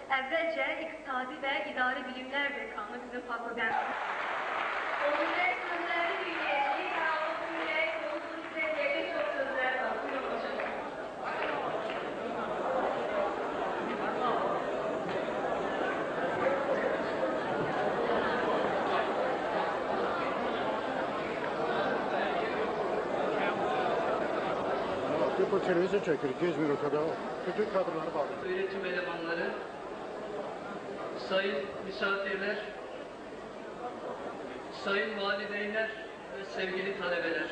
Əvvəlcə İqtisadi və İdari Bilimlər Dekanı bizim fakültəmiz. Onun sözləri dinləyəcəyik və o dinləyək, onun sizə deyəcək çox sözlər var. Buyurun hocam. Bu televizyon çekiyor, gezmiyor o kadar. Bütün kadroları bağlı. Öğretim elemanları, sayın misafirler, sayın valideynler ve sevgili talebeler.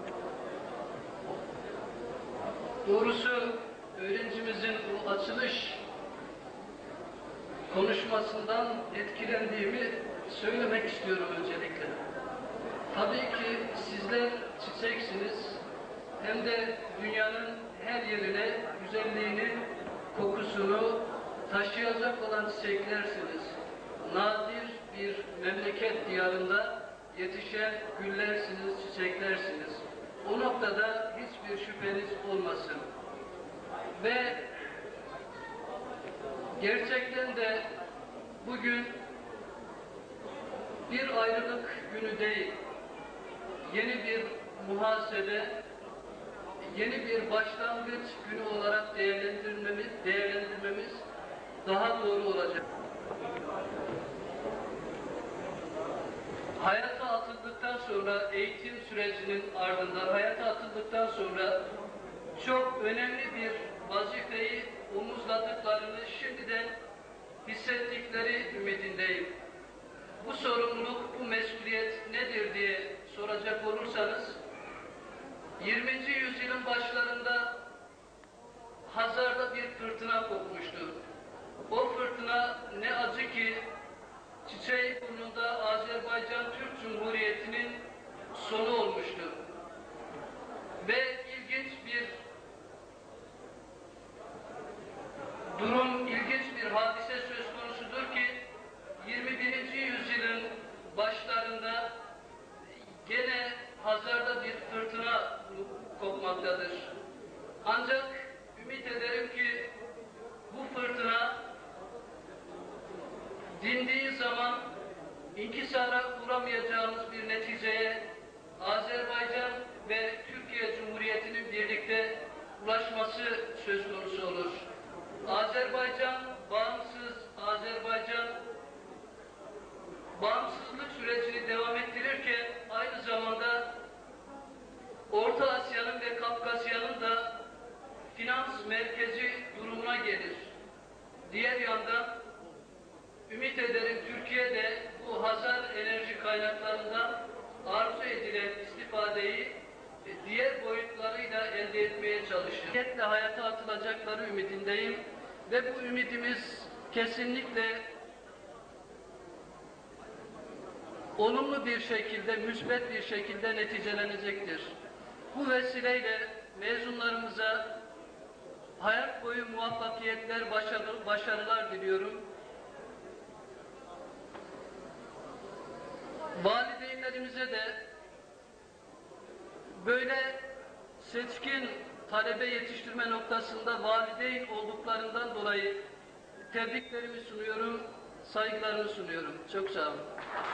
Doğrusu öğrencimizin bu açılış konuşmasından etkilendiğimi söylemek istiyorum öncelikle. Tabii ki sizler çiçeksiniz. Hem de dünyanın her yerine güzelliğini, kokusunu taşıyacak olan çiçeklersiniz. Nadir bir memleket diyarında yetişen güllersiniz, çiçeklersiniz. O noktada hiçbir şüpheniz olmasın. Ve gerçekten de bugün bir ayrılık günü değil, yeni bir muhasebe, yeni bir başlangıç günü olarak değerlendirmemiz daha doğru olacak. Hayata atıldıktan sonra, eğitim sürecinin ardından hayata atıldıktan sonra çok önemli bir vazifeyi omuzladıklarını şimdiden hissettikleri ümidindeyim. Bu sorumluluk, bu mesuliyet nedir diye soracak olursanız, 20. yüzyılın başlarında Hazar'da bir fırtına kopmuştu. O fırtına ne acı ki Çiçeğiburnunda Azerbaycan Türk Cumhuriyeti'nin sonu olmuştu. Ve ilginç bir durum, ilginç bir hadise söz konusudur ki 21. yüzyılın başlarında gene Hazar'da bir fırtına kopmaktadır. Ancak ümit ederim ki bu fırtına dindiği zaman inkisara uğramayacağımız bir neticeye Azerbaycan ve Türkiye Cumhuriyeti'nin birlikte ulaşması söz konusu olur. Azerbaycan bağımsız, Azerbaycan bağımsızlık sürecini devam ettirirken aynı zamanda Orta Asya'nın ve Kafkasya'nın da finans merkezi durumuna gelir. Diğer yandan ümit ederim Türkiye de bu Hazar enerji kaynaklarından arzu edilen istifadeyi diğer boyutlarıyla elde etmeye çalışır. Niyetle hayata atılacakları ümidindeyim ve bu ümidimiz kesinlikle olumlu bir şekilde, müsbet bir şekilde neticelenecektir. Bu vesileyle mezunlarımıza hayat boyu muvaffakiyetler, başarılar diliyorum. Valideynlerimize de böyle seçkin talebe yetiştirme noktasında valideyn olduklarından dolayı tebriklerimi sunuyorum, saygılarımı sunuyorum. Çok sağ olun.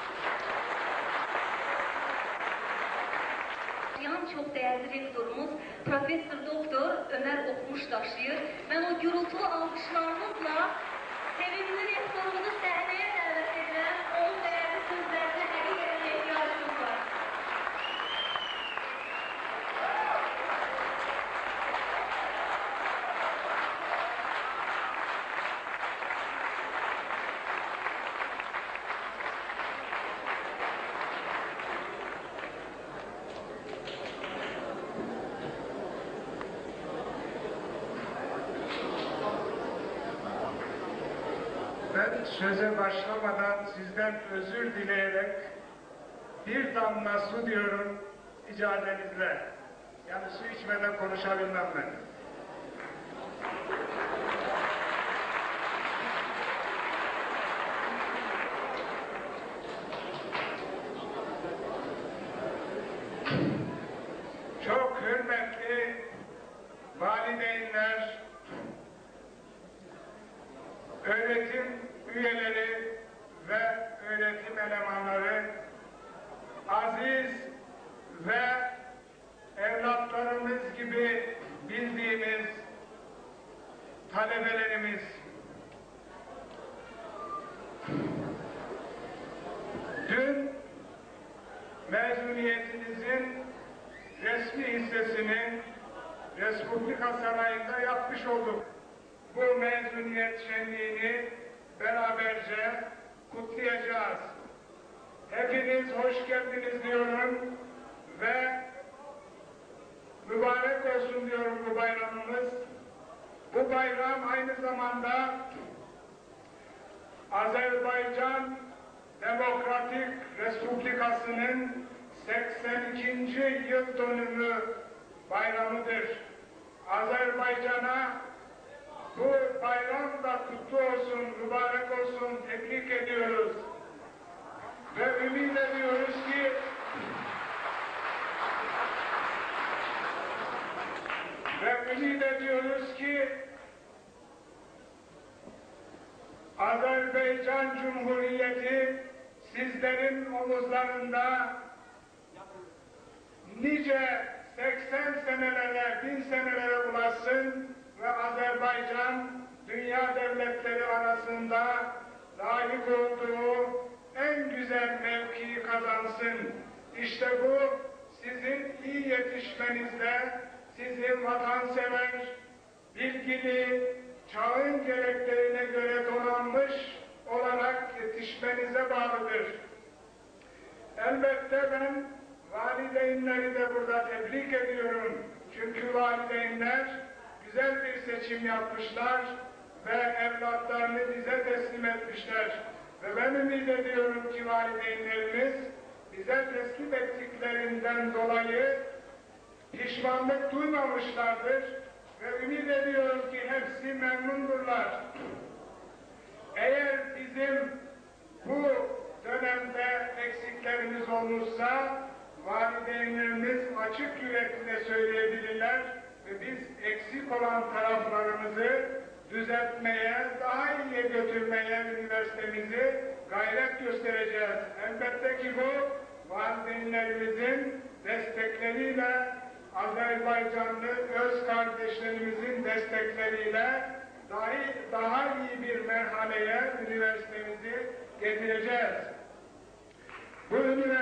Çok değerli rektorumuz Profesör Doktor Ömer Okmuştaş'ı ben o gürültülü alkışlarınızla sevimli rektorumuzu sahneye davet edilen onun değerli sözlerine hakikaten ihtiyacımız var. Ben söze başlamadan sizden özür dileyerek bir damla su diyorum icazenizle. Yani su içmeden konuşabilmem ben. Çok hürmetli valideynler, öğretim üyeleri ve öğretim elemanları, aziz ve evlatlarımız gibi bildiğimiz talebelerimiz, dün mezuniyetinizin resmi hissesini Respublika Sarayı'nda yapmış olduk. Bu mezuniyet şenliğini beraberce kutlayacağız. Hepiniz hoş geldiniz diyorum ve mübarek olsun diyorum bu bayramımız. Bu bayram aynı zamanda Azerbaycan Demokratik Respublikası'nın 82. yıl dönümü bayramıdır. Azerbaycan'a bu bayram da kutlu olsun, mübarek olsun, tebrik ediyoruz. Ve ümit ediyoruz ki Azerbaycan Cumhuriyeti sizlerin omuzlarında nice 80 senelere, 1000 senelere ulaşsın ve Azerbaycan dünya devletleri arasında layık olduğu en güzel mevkiyi kazansın. İşte bu sizin iyi yetişmenizle, sizin vatansever, bilgili, çağın gereklerine göre donanmış olarak yetişmenize bağlıdır. Elbette ben valideynleri de burada tebrik ediyorum. Çünkü valideynler güzel bir seçim yapmışlar ve evlatlarını bize teslim etmişler. Ve ben ümit ediyorum ki valideynlerimiz bize teslim ettiklerinden dolayı pişmanlık duymamışlardır ve ümit ediyorum ki hepsi memnundurlar. Eğer bizim bu dönemde eksiklerimiz olmuşsa valideynlerimiz açık yürekle söyleyebilirler ve biz eksik olan taraflarımızı düzeltmeye, daha iyiye götürmeye üniversitemizi gayret göstereceğiz. Elbette ki bu valideynlerimizin destekleriyle, Azerbaycanlı öz kardeşlerimizin destekleriyle daha iyi bir merhaleye üniversitemizi getireceğiz. Bu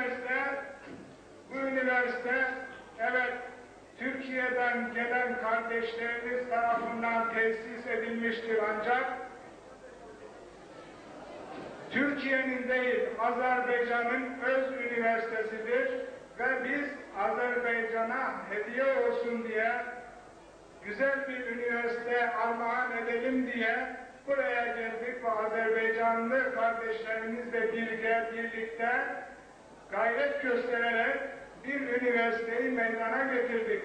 üniversite evet Türkiye'den gelen kardeşlerimiz tarafından tesis edilmiştir ancak Türkiye'nin değil Azerbaycan'ın öz üniversitesidir ve biz Azerbaycan'a hediye olsun diye güzel bir üniversite armağan edelim diye buraya geldik ve Azerbaycanlı kardeşlerimizle birlikte gayret göstererek bir üniversiteyi meydana getirdik.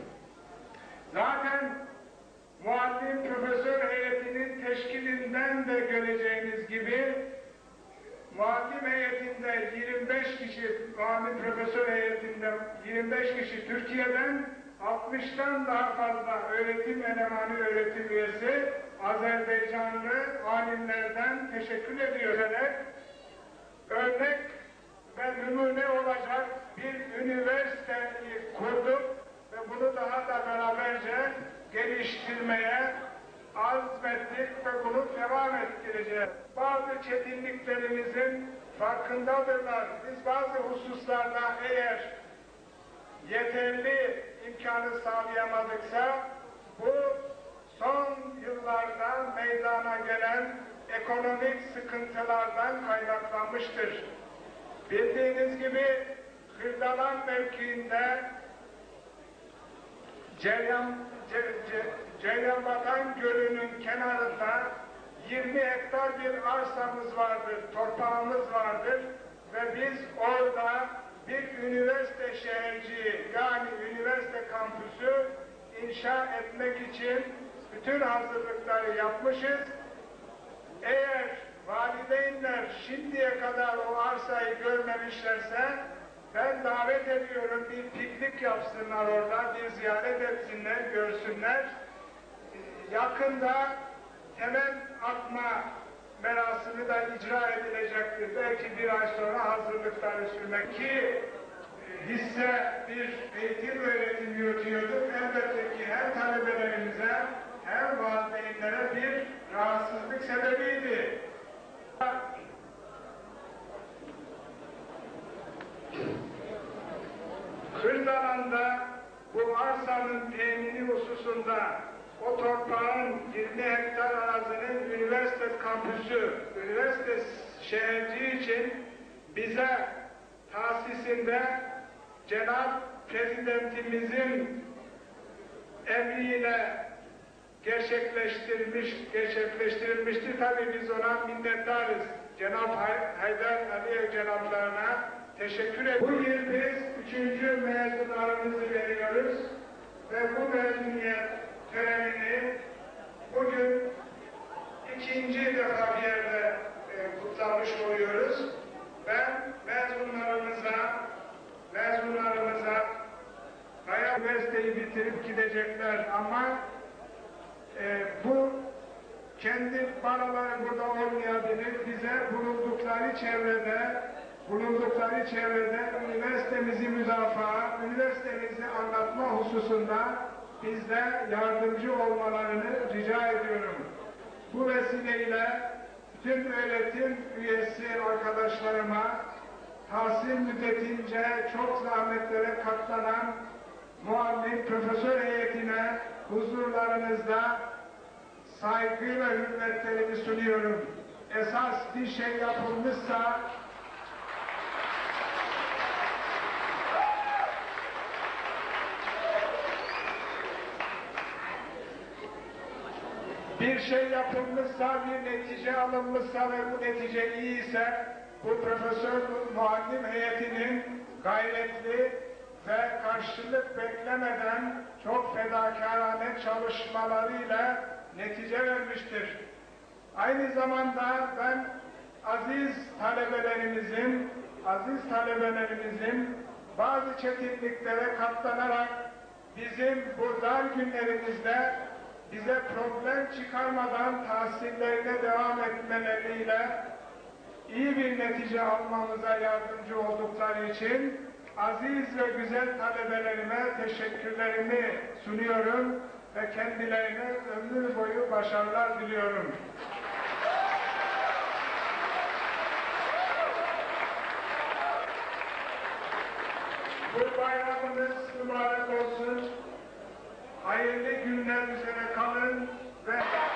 Zaten muallim profesör heyetinin teşkilinden de göreceğiniz gibi muallim heyetinde 25 kişi, muallim profesör heyetinde 25 kişi Türkiye'den 60'tan daha fazla öğretim elemanı, öğretim üyesi Azerbaycanlı alimlerden teşekkür ediyoruz. Örnek ve numune olacak bir üniversiteyi kurduk ve bunu daha da beraberce geliştirmeye azmettik ve bunu devam ettireceğiz. Bazı çetinliklerimizin farkındadırlar. Biz bazı hususlarda eğer yeterli imkanı sağlayamadıksa bu son yıllarda meydana gelen ekonomik sıkıntılardan kaynaklanmıştır. Bildiğiniz gibi Kırdalan mevkiinde Ceylanbatan Gölü'nün kenarında 20 hektar bir arsamız vardır, torpağımız vardır ve biz orada bir üniversite şehirciği yani üniversite kampüsü inşa etmek için bütün hazırlıkları yapmışız. Eğer valideynler şimdiye kadar o arsayı görmemişlerse ben davet ediyorum, bir piknik yapsınlar orada, bir ziyaret etsinler, görsünler. Yakında temel atma merasimi da icra edilecektir. Belki bir ay sonra hazırlıkları sürmek ki hisse bir eğitim öğretim yürütüyorduk. Elbette ki hem talebelerimize hem valideynlere bir rahatsızlık sebebiydi. Kırdalan'da bu arsanın temini hususunda o toprağın 20 hektar arazinin üniversite kampüsü, üniversite şehirciği için bize tahsisinde Cenab Prezidentimizin emriyle gerçekleştirilmiştir. Tabii biz ona minnettarız. Cenab Haydar Aliyev Cenaplarına teşekkür ediyoruz. Bu yıl biz 3. mezunlarımızı veriyoruz ve bu mezuniyet törenini bugün ikinci defa bir yerde kutlamış oluyoruz. Ben mezunlarımıza bayağı üniversiteyi bitirip gidecekler ama bu kendi baraları burada olmayabilir. Bize bulundukları çevrede üniversitemizi müdafaa, üniversitemizi anlatma hususunda bizde yardımcı olmalarını rica ediyorum. Bu vesileyle tüm öğretim üyesi arkadaşlarıma, tahsil müddetince çok zahmetlere katlanan muallim profesör heyetine huzurlarınızda saygı ve hürmetlerimi sunuyorum. Esas bir şey yapılmışsa bir netice alınmışsa ve bu netice iyiyse bu profesör muallim heyetinin gayretli ve karşılık beklemeden çok fedakarane çalışmalarıyla netice vermiştir. Aynı zamanda ben aziz talebelerimizin bazı çetinliklere katlanarak bizim bu dar günlerimizde bize problem çıkarmadan tahsillerine devam etmeleriyle iyi bir netice almamıza yardımcı oldukları için aziz ve güzel talebelerime teşekkürlerimi sunuyorum ve kendilerine ömür boyu başarılar diliyorum. Bu bayramınız mübarek olsun. Hayırlı günler üzere kalın ve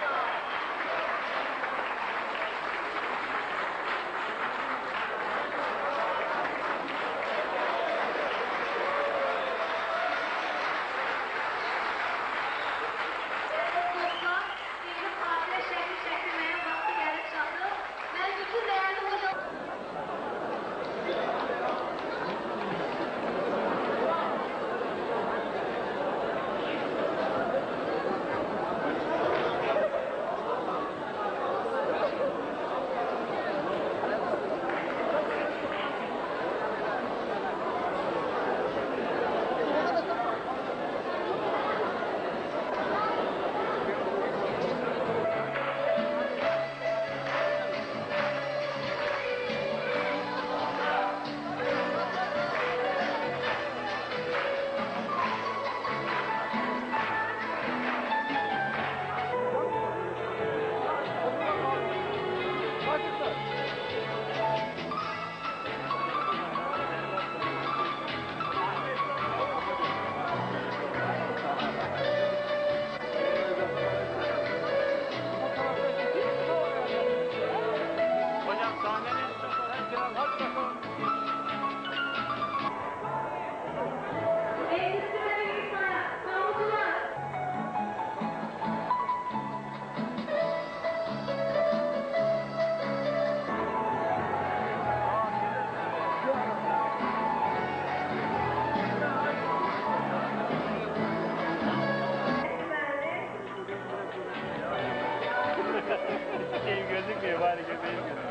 gözükmüyor bari göbeğim gözüküyor.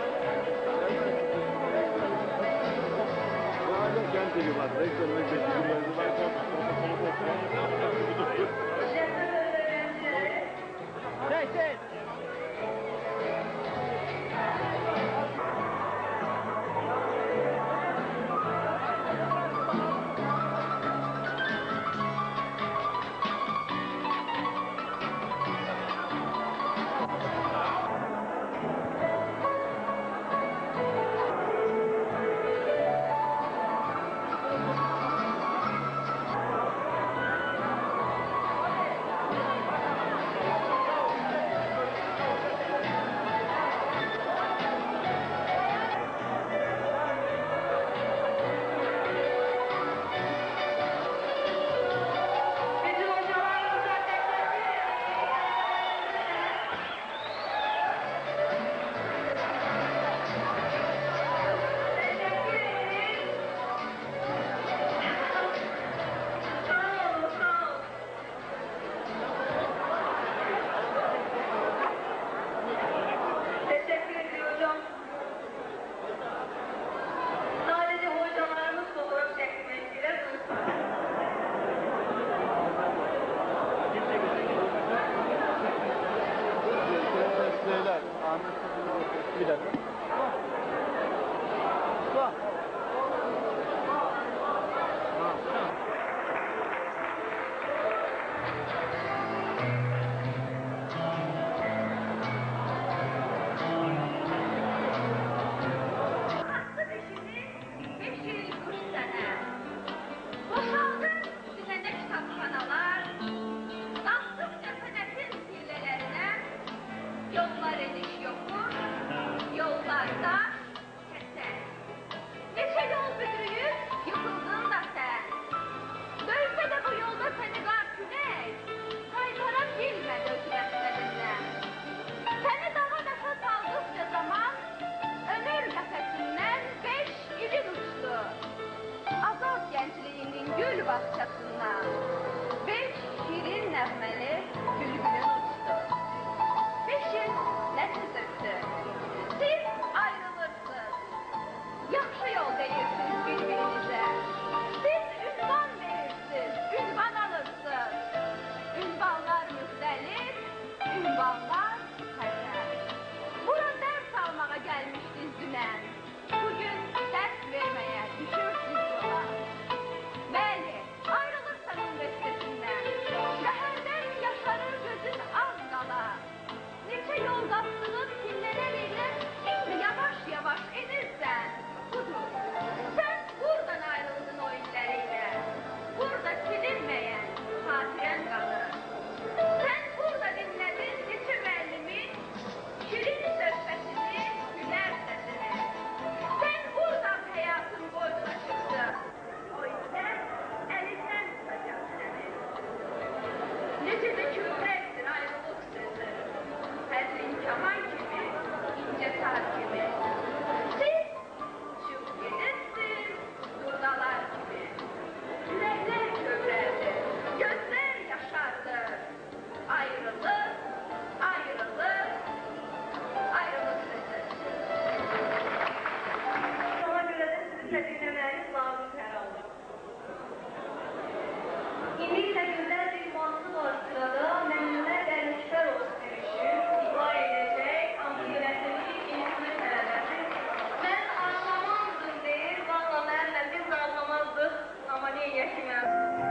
Bu arada kenteli var. Reklamı çekildi. Bir dakika. Bak. Hakkı dişini 5 yıl kuş sene. Boşaldı düzende kitapxanalar. Daldıkça sənətin sirlərinə yollar ediş yoxur, yollar daş, kəsər. Neçə yol büdrüyüb, yıxıldın da sən. Döysə də bu yolda səni qar günək, qaytara bilmədi öz məqsədindən. Səni dağa daşa saldıqca zaman, ömür qəfəsindən 5 ilin uçdu. Azad gəncliyinin gül bağçasından 5 şirin nəğməli bülbülün uçdu. 5 il nəsil söktü. Siz ayrılırsınız. Yaxşı yol deyirsiniz bir-birinizə. Siz ünvan verirsiniz, ünvan alırsınız. Ünvanlar müxtəlif, ünvanlar həzər. Bura dərs almağa gəlmişdiniz dünən. Bugün dərs verməyə düşürsünüz yola. Bəli, ayrılırsan universitetindən. Şəhərdən yaşarır gözün az qala. Neçə yol qapsınız pillələr indi yavaş-yavaş edirsən. Budur, sən buradan ayrıldın o illəriyle. Burada silinməyən xatirən qalır. Sən burada dinlədin neçə müəllimin şirin söhbətini, gülər səsini. Sən buradan həyatın boynuna çıxdın. O illər əlindən tutacaq səni. Necə də kövrəkdir ayrılıq sözü. Həzin kaman kimi, incə tar kimi. Siz uçub gedirsiniz, durnalar kimi. Ürəklər kövrəldi, gözlər yaşardı. Ayrılıq, ayrılıq, ayrılıq sözü. Ona görə də sizin də dinləməyiniz lazım hər halda. İndi isə gözəl bir mahnı var sırada. Məmnunlər dərmişlər olsun demişim. İfa edəcək, amma yönətimi ikinci tələbəsi. Mən anlamazdım deyir, valla mənlə biz də anlamazdıq. Amma neyək ki mən?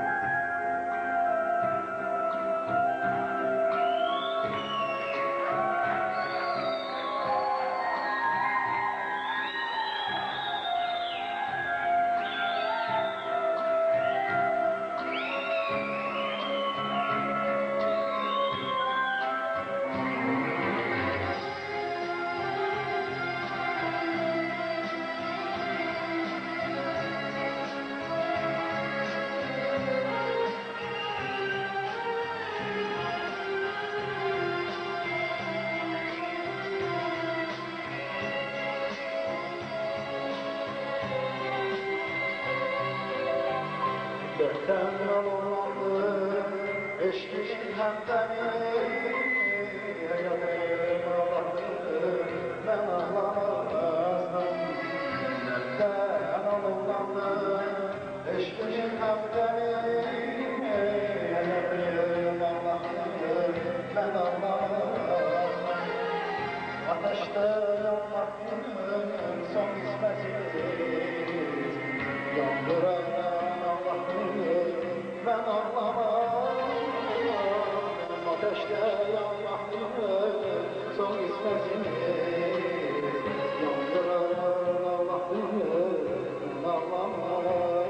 Dörtten olandı, eşkişin hemdemi, yadım ağladı, ben ağlamazdım. Dörtten olandı, eşkişin hemdemi, yadım ağladı, ben ağlamazdım. Ateşte yanmaktım, son ismetiz, yandıran ben ağlamam, ateşte yanmaktım, son ismetsiniz. Yandıran Allah'ım, ben ağlamam.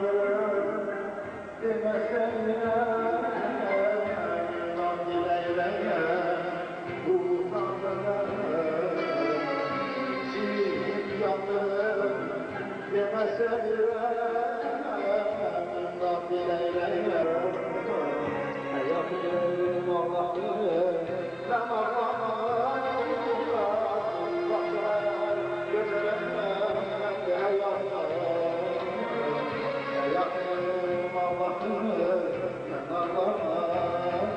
yandırır demesene nam dileyleye utanırım silip yandırır demesene nam dileyleye yakınım Allah'ım ben Allah'ım bakar gözlerime yakınım Allah'ım ben Allah'ım.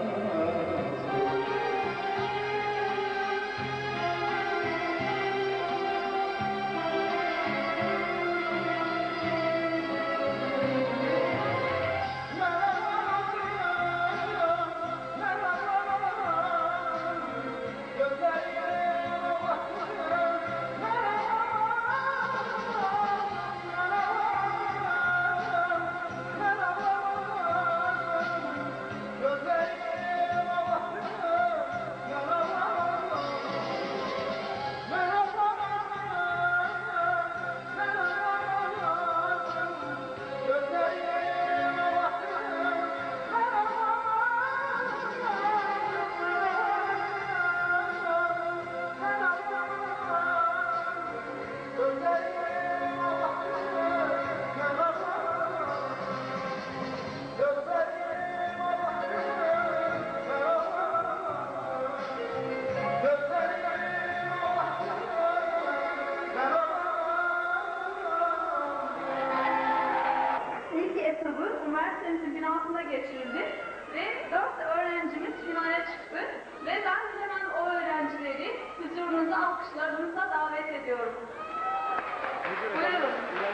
İlk etabı üniversitemizin binasında geçirildi ve 4 öğrencimiz finale çıktı ve ben hemen o öğrencileri huzurunuza alkışlarınızla davet ediyorum. Buyurun.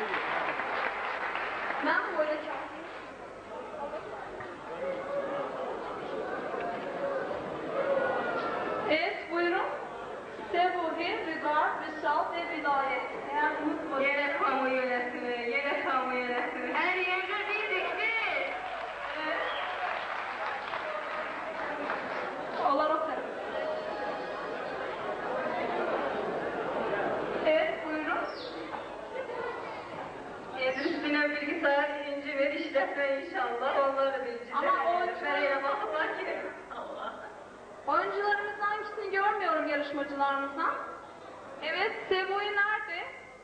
Ben böyle Evet, buyurun. Sebuhi, Rıdar, Rışal ve Vilayet. Eğer unutmadın. Yine kamu yönetimi, yine kamu yönetimi. Her yerde bildik mi? Evet. Olur o taraf. Evet, buyurun. Üstüne bilgisayar inci ve işletme inşallah. Onları bileceğiz. Ama oyunculara bakma ki. Allah. Oyuncularımızdan hangisini görmüyorum yarışmacılarımızdan. Evet, Sevo'yu nerede?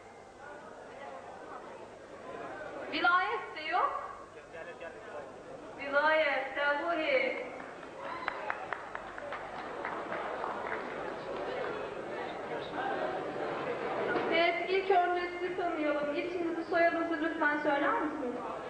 Vilayet de yok. Vilayet, Sevo'yu. Evet, ilk önce sizi tanıyalım. İsminizi, soyadınızı lütfen söyler misiniz?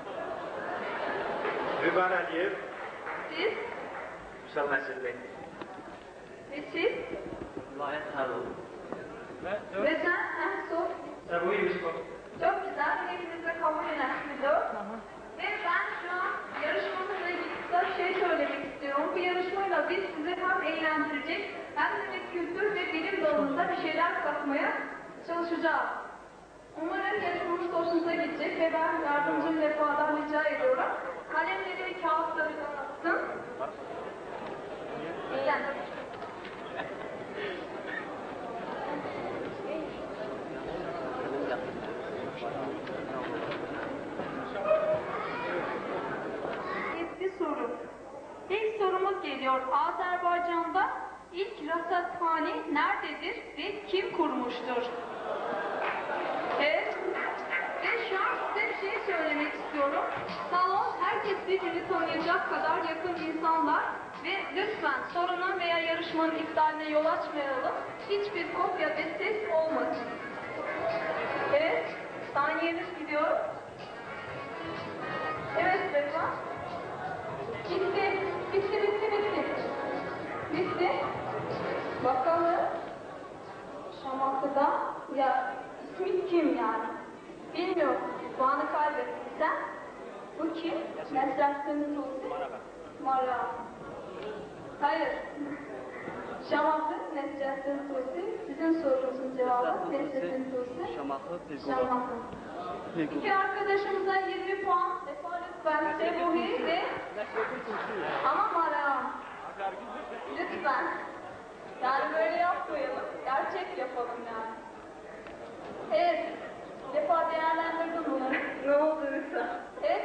Rıvan Aliyev, Siz? Üsal Mesut Bey. Ve siz? Lahit Harun. Ve sen en son? Sebu Yusuf. Çok güzel. Hepiniz de kabul edersiniz. Ve ben şu an yarışmamızla ilgili kısa bir şey söylemek istiyorum. Bu yarışmayla biz sizi hem eğlendirecek hem de kültür ve bilim dalında bir şeyler katmaya çalışacağız. Umarım yarışmamız hoşunuza gidecek ve ben yardımcım Vefa'dan rica ediyorum. Kalemleri ve kağıtları dağıtsın. Eğlen. Bir soru. İlk sorumuz geliyor. Azerbaycan'da ilk rasathane nerededir ve kim kurmuştur? Evet. Ve şu an size bir şey söylemek istiyorum. Salon herkes birbirini tanıyacak kadar yakın insanlar ve lütfen sorunun veya yarışmanın iptaline yol açmayalım. Hiçbir kopya ve ses olmasın. Evet. Saniyeniz gidiyor. Evet Rıdvan. Bitti. Bitti. Bakalım. Şamaklı'da ya ismi kim yani? Bilmiyorum. Puanı kaybettin sen. Bu kim? Nesrettin Tusi. Mara. Hayır. Şamaklı Nesrettin Tusi. Sizin sorunuzun cevabı Nesrettin Tusi. Şamaklı. İki arkadaşımıza 20 puan. Defa lütfen Sebuhi ve ama Mara. Lütfen. Yani böyle yapmayalım. Gerçek yapalım yani. Evet. Defa değerlendirdim bunları. Ne oldu lütfen? Evet.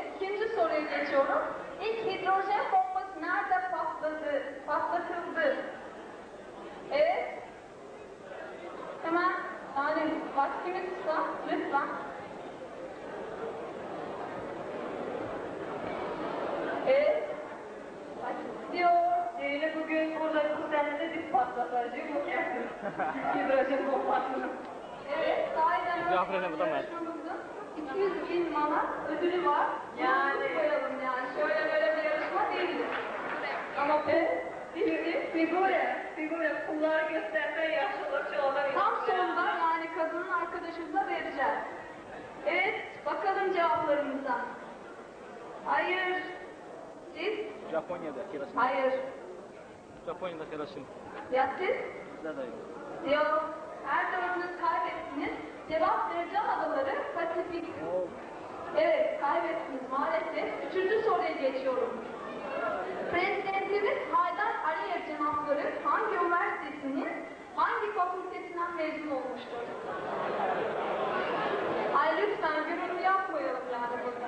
patlatacak bu kendim. Hidrojen bombasını. Evet, sahiden yarışmamızın 200.000 manat ödülü var. Yani koyalım yani. Şöyle böyle bir yarışma değildir. Ama bu figüre pullar gösterme yaşlıları olabilir. Tam sonunda yani kadının arkadaşımıza vereceğiz. Evet, bakalım cevaplarımıza. Hayır. Siz? Japonya'da Hiroşima. Hayır. Japonya'da Hiroşima. Ya siz? Nerede? Yok. Her dördünüz kaybettiniz. Cevap vereceğim adaları Pasifik. Evet, kaybettiniz maalesef. Üçüncü soruya geçiyorum. Prezidentimiz Haydar Aliyev Cenapları hangi üniversitesinin hangi fakültesinden mezun olmuştur? Ay lütfen gürültü yapmayalım yani burada.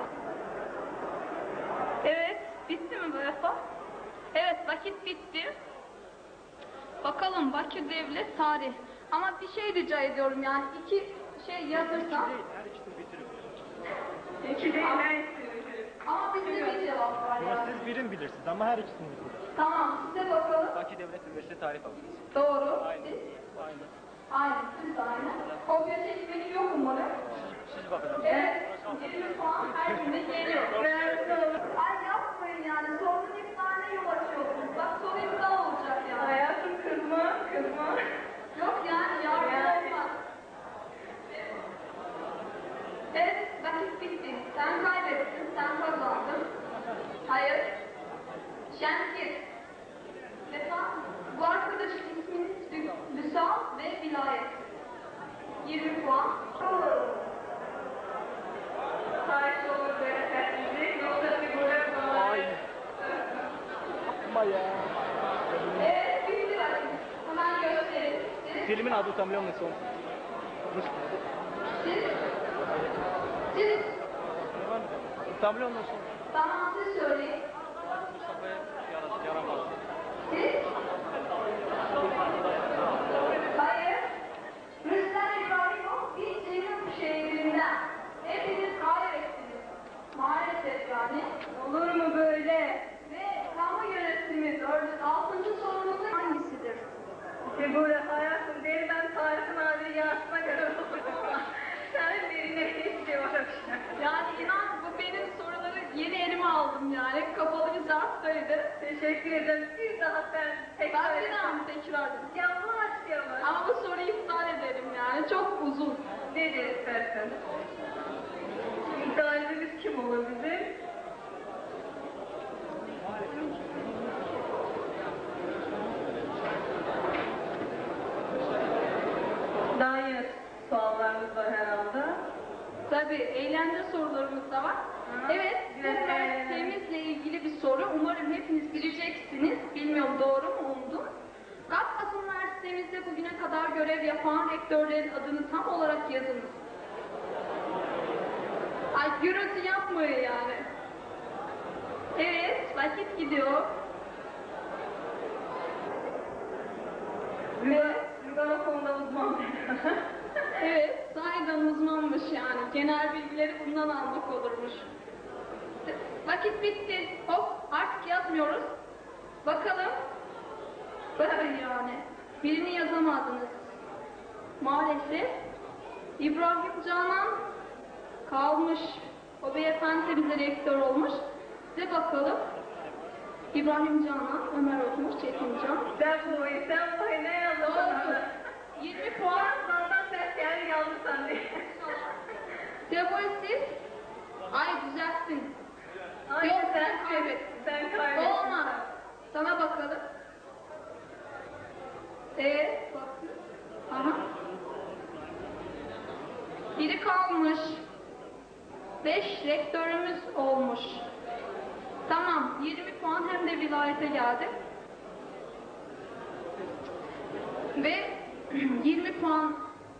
Evet, bitti mi bu defa? Evet, vakit bitti. Bakalım Bakü Devlet Tarih. Ama bir şey rica ediyorum yani iki şey yazırsam. Her ikisini bitirin. İki değil, ben istiyorum. Ama bizde bir cevap var Ama yani. siz birim bilirsiniz ama her ikisini bitirin. Tamam, size bakalım. Bakü Devlet Üniversitesi Tarih Fakültesi. Doğru. Aynen. Siz? Aynen. Aynen, siz de aynen. Kopya çekmenim yok umarım. Siz bakın. Evet, 20 puan her günde geliyor. Ay yapmayın yani, sorunun iptaline yol açıyorsunuz. Bak soru iptal olacak yani. Hayatım kızma. Yok yani, yardım olmaz. Evet, vakit bitti. Sen kaybettin, sen kazandın. Hayır. Şenkir. Lütfen, bu arkadaşın isminiz Lüsal ve Vilayet. 20 puan. Tarih olur beyefendi. Yoksa figürler falan. Yapma ya. Evet, bitti vakit. Hemen gösterin. Filmin adı utanmıyor musun? Siz Utanmıyor musun? tamam siz söyleyin. Mustafa'ya yaramaz. Siz? Hayır. Rüstem İbrahimov bir Ceyhun şehrinden. Hepiniz kaybettiniz. Maalesef yani. Olur mu böyle? Ve kamu yönetimi 6. sorumuz hangisidir? Böyle hayatım değil, ben Tarık'ın abi yarışma göre sen birine istiyorum. Yani inan bu benim soruları yeni elime aldım yani. Kapalı bir zarftaydı. Teşekkür ederim. Bir daha ben tekrar ederim. Yavaş. Ama bu soruyu iptal edelim yani. Çok uzun. Nedir istersen? Galibimiz kim olabilir? Daha yeni sorularımız var herhalde. Tabii, eğlence sorularımız da var. Evet, bu üniversitemizle ilgili bir soru. Umarım hepiniz bileceksiniz. Bilmiyorum doğru mu umdum. Kafkas Üniversitemizde bugüne kadar görev yapan rektörlerin adını tam olarak yazınız. Ay gürültü yapmayın yani. Evet, vakit gidiyor. Lügan o konuda uzman. Evet, sahiden uzmanmış yani. Genel bilgileri bundan almak olurmuş. Vakit bitti. Hop, artık yazmıyoruz. Bakalım. Bakın yani. Birini yazamadınız. Maalesef. İbrahim Canan kalmış. O beyefendi de bize rektör olmuş. Size bakalım. İbrahim Canan, Ömer okumuş, Çetin Can. Sen bu ne yazdın? 20 puan. Ondan ses geldi yalnız sen diye. Siz? Ay düzelttin. Ay, yok sen kaybettin. Sen kaybettin. Olmaz. Sana bakalım. Bakın. Aha. Biri kalmış. 5 rektörümüz olmuş. Tamam, 20 puan hem de vilayete geldi. Ve 20 puan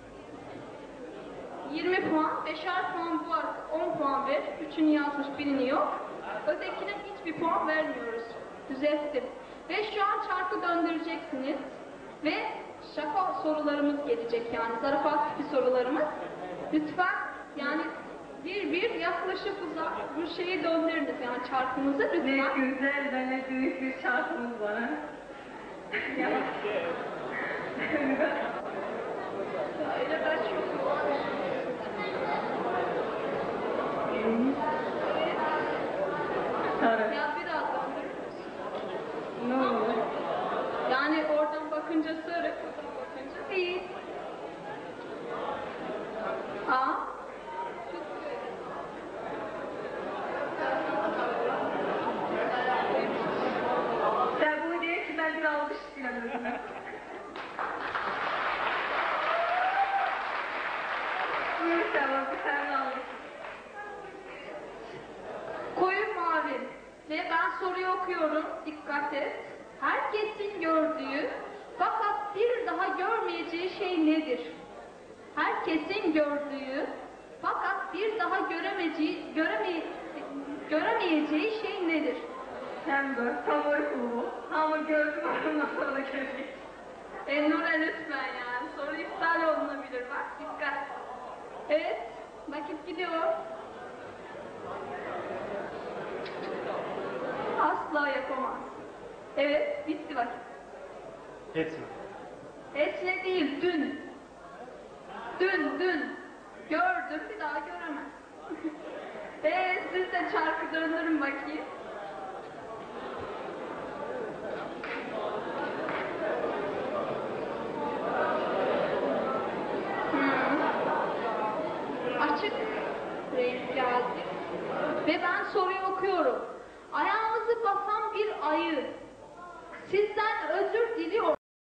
5'er puan bu arada 10 puan ver. Üçünü yazmış, birini yok. Ötekine hiçbir puan vermiyoruz. Düzelttim. Ve şu an çarkı döndüreceksiniz. Ve şaka sorularımız gelecek yani. Zarafat tipi sorularımız. Lütfen yani bir yaklaşıp bu şeyi döndürünüz yani çarkımızı lütfen. Ne güzel ve ne büyük bir şarkımız var. Öyle ben çok Ya biraz döndürür müsün? Ne olur? Yani oradan bakınca sarı, buradan bakınca değil. Aa. Sen bunu diye ki ben bir alkış istiyorum. Buyur Seval, bir tane alkış. Koyu mavi ve ben soruyu okuyorum, dikkat et. Herkesin gördüğü fakat bir daha görmeyeceği şey nedir? Herkesin gördüğü fakat bir daha göremeyeceği şey nedir? Hem de favori kulumu ama gördüm ondan sonra göreyim. Nure lütfen yani soru iptal olunabilir bak dikkat. Evet vakit gidiyor. Asla yapamaz. Evet, bitti vakit. Hepsini. Etle değil, dün. Dün. Gördüm, bir daha göremez. Siz de çarkı döndürün bakayım. Açık renk geldi. Ve ben soruyu okuyorum. Ayağınızı basan bir ayı sizden özür diliyor.